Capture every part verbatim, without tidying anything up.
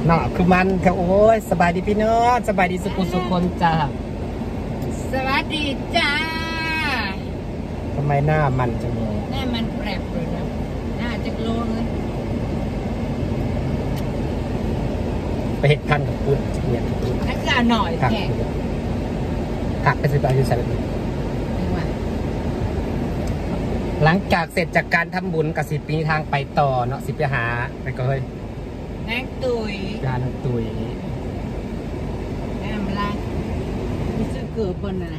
เนาะคือมันแค่โอ้ยสบายดีพี่น้องสบายดีสุขุสุขคนจ้าสวัสดีจ้าทำไมหน้ามันจังเลยหน้ามันแปรบเลยนะหน้าจะโลเลยไปเห็ดพันกับปุ้นเนี่ยนักข่าวหน่อยแขกหักไปสิบาทอยู่ใส่แบบนี้หลังจากเสร็จจากการทำบุญกับสิบปีทางไปต่อเนาะสิไปหาไปก็เฮ้ยนางตุยยานตุยน้ำลายมีซื้อเกือบบนน่ะ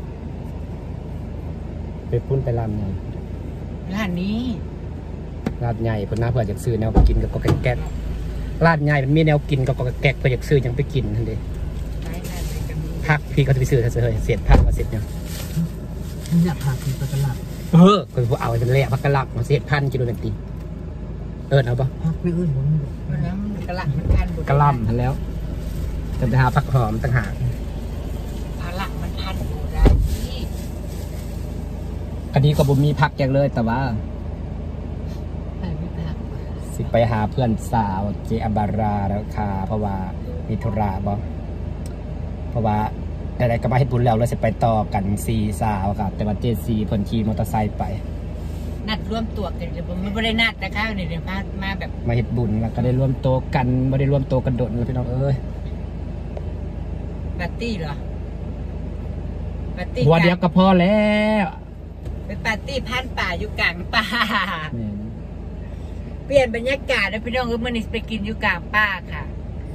ไปปุ้นไปลำไงร้านนี้ร้านใหญ่เพื่อนหน้าเพื่ออยากซื้อแนวไปกินกับกอกแก๊กร้านใหญ่มันมีแนวกินกับกอกแก๊กเพื่ออยากซื้อยังไปกินทันทีพักพี่ก็จะไปซื้อถ้าเสร็จเสร็จพักมาเสร็จเนี่ยอยากพาคุณไปตลาดเออคนพวกเอาเป็นแหล่พักกระลักมาเสร็จพันกิโลเมตรตีเอิญเอาปะพักไม่เอิญผมน้ำกระลักมันพันกระลำทันแล้วจะไปหาพักหอมต่างหากกระลักมันพันอยู่ได้ที่อันนี้ก็บ่มีพักอย่างเลยแต่ว่าไปไม่พักสิไปหาเพื่อนสาวเจอับาราแล้วค่ะเพราะว่ามีธุระบ่เพราะว่าอะไรก็มาให้บุญแล้วเราจะไปต่อกันซีสาวครับแต่ว่าเจซีเพิ่นขี่มอเตอร์ไซค์ไปนัดร่วมตัวกันเดี๋ยวผมไม่ได้นัดนะคะเดี๋ยวมามาแบบมาเฮ็ดบุญแล้วก็ได้ร่วมโตกันไม่ได้ร่วมโตกันโดดเลยพี่น้องเอ้ยปาร์ตี้เหรอปาร์ตี้วันเดียวก็พอแล้วเป็นปาร์ตี้พันป่าอยู่กลางป่าเปลี่ยนบรรยากาศแล้วพี่น้องก็มันไปกินอยู่กลางป่าค่ะ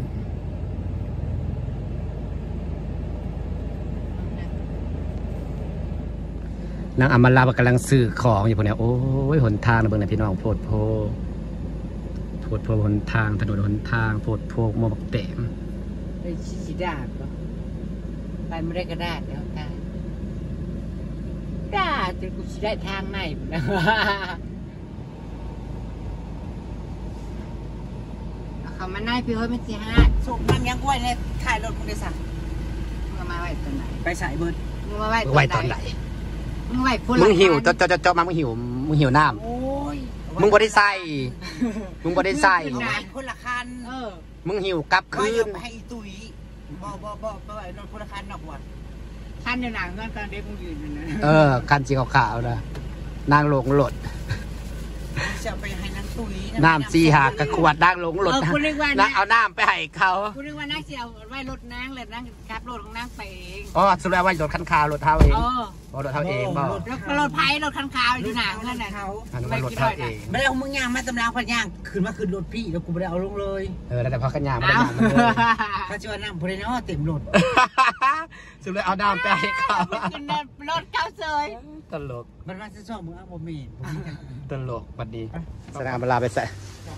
นางอมรากำลังซื้อของอยู่พวกนี้โอ้ยหนทางนะเบิ่งนะพี่น้องโพดโพโพดโพหนทางถนนหนทางโพดโพมอบักเต็มไปชิดาบปะไปไม่ได้ก็ได้เดี๋ยวตายได้จนกูชิได้ทางไหนนะเขามาหน้าพี่เฮ้ยไม่เสียหายสูบน้ำยังกล้วยเนี่ยถ่ายรถมึงได้สั่งมึงมาไว้ตอนไหนไปสายเบิร์ดมึงมาไว้ตอนไหนมึงไหวพูดมึงหิวจะจะจะจะมามึงหิวมึงหิวน้ำมึงบ่ได้ใส่มึงบ่ได้ใส่คนละคันเออมึงหิวกลับคืนให้ตุยบ่บ่บ่บ่ไอ้รถคนละคันนอกวัดคันเดียวหนังนั่นตอนเด็กมึงยืนนะเออคันสีขาวๆนะนางลงหลดจะไปให้นางตุยน้ำซีหากระขวดนางลงหลดนะเอาน้ำไปให้เขาคุณนึกว่านั่งเสียวไว้รถนั่งเลยนั่งขับรถของนั่งไปเองอ๋อสุดแล้วว่ารถคันขาวรถเท้าเองอ๋อรถเท้าเองบ่รถไผ่รถคันขาวอยู่หนังนั่นแหละเขาไม่รถเท้าเองไม่ได้เอามึงย่างมาตำรางพันย่างขึ้นมาขึ้นรถพี่แล้วกูไม่ได้เอาลงเลยเออแต่พอขันย่างไม่ได้ย่างมันเลยถ้าชวนนั่งบริเนาะเต็มรถสุดแล้วเอาน้ำไปให้เขาขึ้นรถเขาเซยตลกมันมาจะชอบมึงเอาบ่มีตลกวันดีแสดงเวลาไปใส่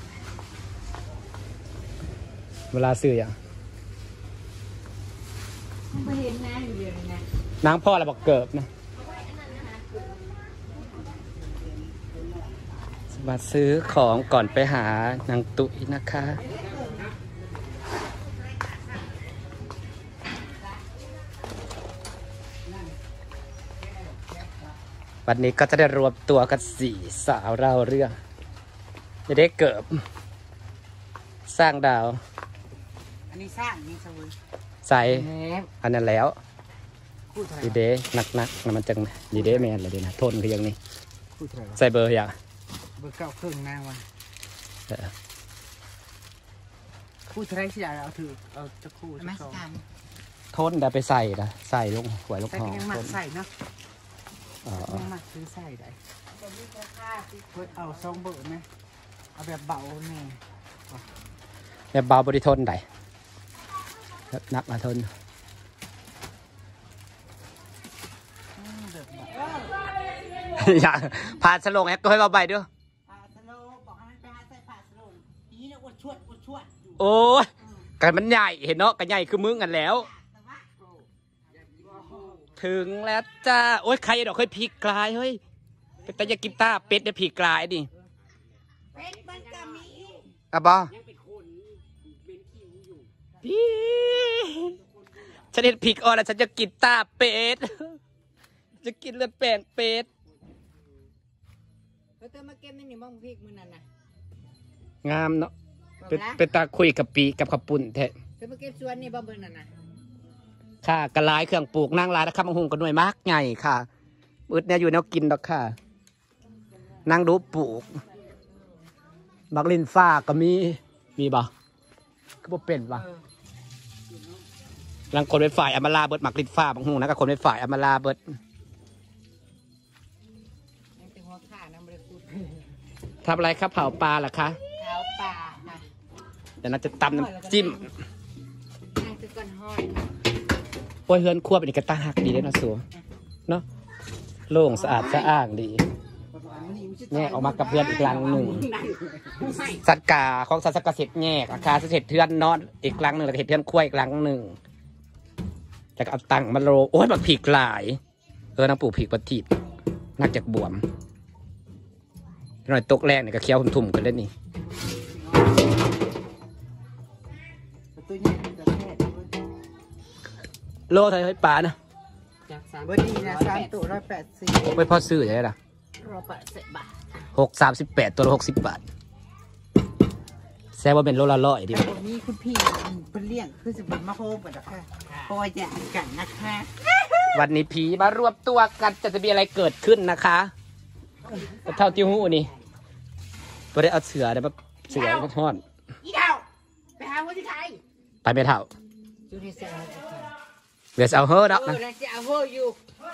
เวลาซื้ออย่างไม่เห็นนะอยู่เดียวนะนางพ่อเราบอกเกิบนะมาซื้อของก่อนไปหานางตุ๋ยนะคะวันนี้ก็จะได้รวมตัวกันสี่สาวเล่าเรื่องจะได้เกิบสร้างดาวอันนี้สร้างนี่สวยใส่อันนั้นแล้วดีเดหนักหนักมันจังดีเดแมนเลยดีนะทนคือยังนี้ใส่เบอร์อย่างเบอร์เก้าครึ่งนางวันคู่ใช้ที่ไหนเอาถือเอาจะคู่ไม่ใช่ทนเดี๋ยวไปใส่นะใส่ลงหวยลงหอมใส่เนาะอ๋อหมักซื้อใส่ได้เอาซองเบอร์ไหมเอาแบบเบาเนี่ยแบบเบาบริทนได้นักมาทนอย่าพาสโลงแฮกก็ให้เราไปด้วยโอ้ยกันมันใหญ่เห็นเนาะกันใหญ่คือมึงกันแล้วถึงแล้วจ้าโอ้ยใครดอกเคยผีกลายเฮ้ยแต่อยากกินตาเป็ดเนี่ยผีกลายดิเป็ดมันก็มีอ่ะบอพี่ฉันเห็นผีอ่อนแล้วฉันจะกินตาเป็ดจะกินเลือดแป้งเป็ดเธอมาเก็บนี่นี่มองพริกมือนั่นนะงามเนาะเป็นเป็นตาคุยกับปีกับขับปุ่นแท้ไปมาเก็บสวนนี่บ่เบิ่งนั่นน่ะค่ะกระลายเครื่องปลูกนั่งร้านนะครับมังหุงกันหน่วยมากใหญ่ค่ะอึดเนี่ยอยู่แนวกินดอกค่ะนั่งดูปลูกบักลินฟ้าก็มีมีบ่ก็บ่เป็นบ่ลังคนไปฝ่ายอมาลาเบิดมักลินฟ้าบางหุงนะกับคนไปฝ่ายอมาลาเบิดยังเป็นหัวขาน้ำบริสุทธิ์ทำอะไรครับเผาปลาเหรอคะขาวป่าค่ะเดี๋ยวน่าจะตำน้ำจิ้มนั่งคือก้อนห้อยโอ้ยเฮือนครัวเป็นกระตาหักดีเลยเนาะสัวเนาะโล่งสะอาดสะอ้างดีแยกออกมากับเพื่อนอีกหลังหนึ่งสัตว์กาของสัตว์กระเสร็จแยกอาคาเสร็จเทือนนอนอีกหลังหนึ่งแล้วก็เห็ดเทือนขั้วอีกหลังหนึ่งแล้วก็เอาตังมาโรโอ้ยบักผีกหลายเออนางปลูกผีกปฏิบนักจากบวมหน่อยตกแรงเนี่ยก็เคี้ยวทุ่มๆกันเลยนี่ตัวใหญ่จะแค่โลไทยให้ปลานะเบอร์ดีนะสามตัวร้อยแปดสิบไม่พอซื้อใช่ไหมล่ะรอแปดสิบบาทหกสามสิบแปดตัวละหกสิบบาทแซวว่าเป็นโลละร้อยดิแต่วันนี้คุณพี่เป็นเลี้ยงคือจะเป็นมะโฮมกันนะคะปอยจะกันนะคะวันนี้ผีมารวมตัวกันจะจะมีอะไรเกิดขึ้นนะคะเท่าที่หูนี่ตัวได้เอาเสือได้แบบเสือมาทอดอีเดาไปหาคนที่ไทยไปไม่เท่าอยู่ในเซลล์เดี๋ยวจะเอาเฮ้อดอกเอนะอแล้วจะเอาเวอร์อยู่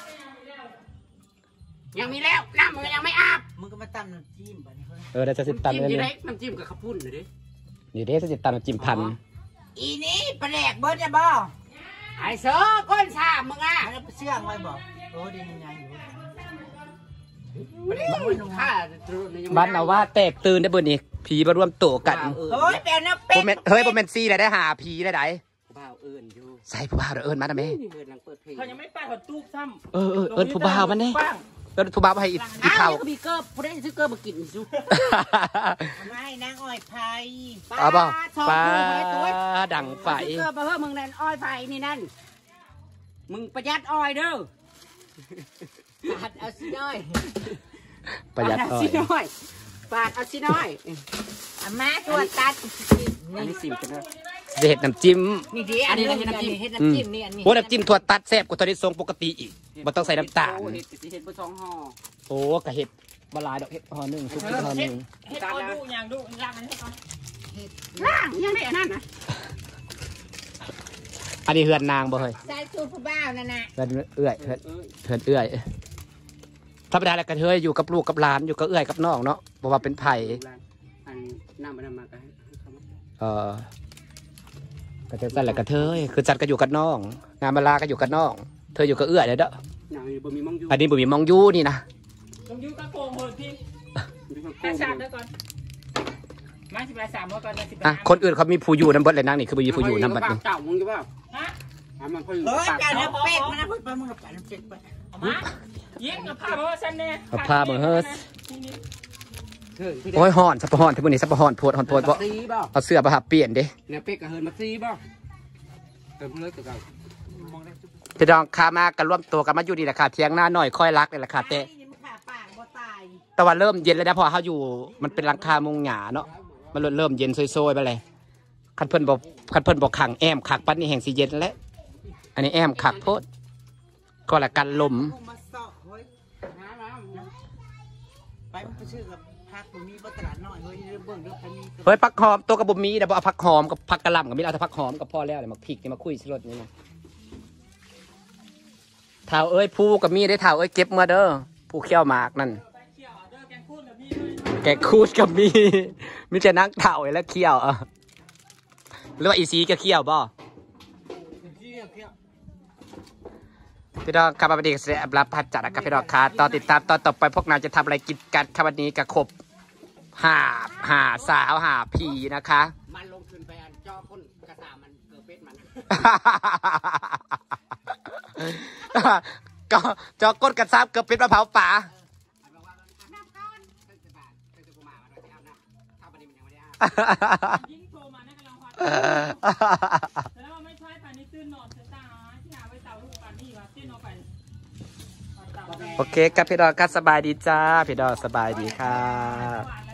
ยังมีแล้วน้ำมันยังไม่อาบมึงก็มาตำน้ำจิ้มบ่เนี่ยเฮ้ยเออเดี๋ยวจะสิตำเลยจิ้มเนี่ยน้ำจิ้มกับข้าวปุ้นเลยดิอยู่เดี๋ยวจะสิตำน้ำจิ้มพันอีนี่ปลาแหลกเบิร์ดจะบ่ไอ้เสือก้นสามมึงอ่ะแล้วเชื่องไว้บ่โอ้ดียังไงอยู่ไม่ได้ข้าบ้านเอาว่าแตกตื่นได้บนนี้ผีมารวมตัวกันเฮ้ยเป็นนะโมเป็นเมนเฮ้ยโมเมนซี่เลยได้หาผีได้ไหนบ่าวเอิญอยู่ใส่ผู้บ่าวเอิญมาทำไมนี่เอิญหลังเปิดเพลงเขายังไม่ไปหัวตู้ซ้ำเออเออเอิญผู้บ่าวมันเนี่ยเอิญผู้บ่าวมาให้อีกอีอ้าวเข่าก็มีเกิร์ผู้ได้ซื้อเกิร์มากินซูไม่นางอ้อยไผ่เอาเปล่าทองปลาคู่มาได้ตัวดังไฟซื้อเกิร์มาเพิ่มมึงนั่นอ้อยไฟนี่นั่นมึงประหยัดอ้อยเด้อปาดเอาสิน้อยประหยัดอ้อปาเอาสิยน้อยปาดเอาสิน้อยอามาตัวตัดอันนี้สิมกันนะจะเห็ดน้ำจิ้มนี่ดิอันนี้น้ำจิ้มเฮ็ดน้ำจิ้มนี่อันนี้โอ้น้ำจิ้มถั่วตัดแซ่บกว่าตัวที่ทรงปกติอีกมันต้องใส่น้ำตาลโอ้เฮ็ดสิเฮ็ดบ่สองห่อโอ้กะเห็ดบลายดอกเห็ดห่อหนึ่งซุปเห็ดห่อหนึ่งเฮ็ดเอาดูอย่างดูล่างอันนี้ก่อนล่างยังได้อันนั้นนะอันนี้เฮือนนางบ่เฮ้ยใส่สูตรผู้บ่าวนั่นน่ะเฮือนเอื้อยเฮือนเฮือนเอื้อยธรรมดาแล้วกระเทยอยู่กับลูกกับหลานอยู่กับเอื้อยกับน้องเนาะบอกว่าเป็นไผ่อันน้ำมันมากันเขาเออกระเทยสั่นแหละกระเทยคือจัดก็อยู่กับน้องงานมาลาก็อยู่กับน้องเธออยู่กับเอื้อยเลยเด้อหนังบ่มีมองอยู่อันนี้บ่มีมองยูนี่นะต้องยูกระโปรงหัวพี่ไปสามเดี๋ยวก่อนมาสิบไปสามเมื่อก่อนนะสิบอ่ะคนอื่นเขามีผู้อยู่น้ำเบิดเลยนางนี่คือบ่มีผู้อยู่น้ำบัดนี่เก่ามึงจะว่าฮะมันค่อยเฮ้ยการน้ำเป็ดมันนะเพิ่งไปมึงกับการน้ำเป็ดไปเอามายิงกับผ้าเพราะว่าฉันเนี่ยเอาผ้ามาเฮ้ยโอ้ยห่อนสับปะห่อนที่มื้อนี้สับปะห่อนโพดห่อนโพดบ่ซีบ่เอาเสื้อมาหาเปลี่ยนเด้เนี่ยเป็กกับเฮินมาซีบ่เติมเลยตัวเก่าพี่น้องข้ามากันร่วมตัวกันมาอยู่นี่แหละค่ะเที่ยงหน้าหน่อยค่อยรักเลยแหละค่ะแต่นี่มันขาปากบ่ตายแต่ว่าเริ่มเย็นแล้วนะเพอเขาอยู่มันเป็นหลังคามุงหยาเนาะมันเริ่มเย็นโซยๆไปเลยคันเพิ่นบอกคันเพิ่นบอกขังแอมขักปั้นนี่แห่งสีเย็นแล้วอันนี้แอมขักโพดก็ละกันลมกูมาเสาะเฮ้ยน้ำน้ำไปมึงไปชื่อกับพักมึงมีบ่ตลาดน้อยเฮ้ยเบิ่งเด้อใครมีเฮ้ยผักหอมตัวกระบุมีแต่บอกเอาผักหอมกับผักกระหล่ำกับมีเอาแต่ผักหอมกับพ่อแล้วเลยมาพริกนี่มาคุยสิรสนี่นะเท้าเอ้ยผู้กับมีได้เท้าเอ้ยเก็บมาเด้อผู้เขี้ยวหมากนั่นไปเขี่ยวเด้อแกงคูนกับพี่ด้วยแกคูดกับมีมีแต่นักเถ่าแล้วเขี้ยวเออหรือว่าอีซีก็เขี้ยวบ่พี่ดอกครับวันนี้เสียรับพัดจัดนะครับพี่ดอกครับตอนติดตามตอนต่อไปพวกนายจะทำอะไรกินกันครับวันนี้กับขบหาหาสาวหาผีนะคะมันลงทุนไปอันจอคนกระสามันเกิดเป็ดมันก็จอก้นกันซับเกือบเป็นมะพร้าวป่าน้ำก้อนเป็นสิบบาทเป็นสิบมาเราจะอาบน้ำถ้าวันนี้มันยังไม่ได้อาบยิงโทรมาในกำลังพัดแล้วไม่ใช่ป่านนี้ตื่นนอนเสียตาที่หาไว้เต่าลูกป่านนี้ว่าตื่นนอนไปโอเคครับพี่ดอกครับสบายดีจ้าพี่ดอกสบายดีค่ะหวาน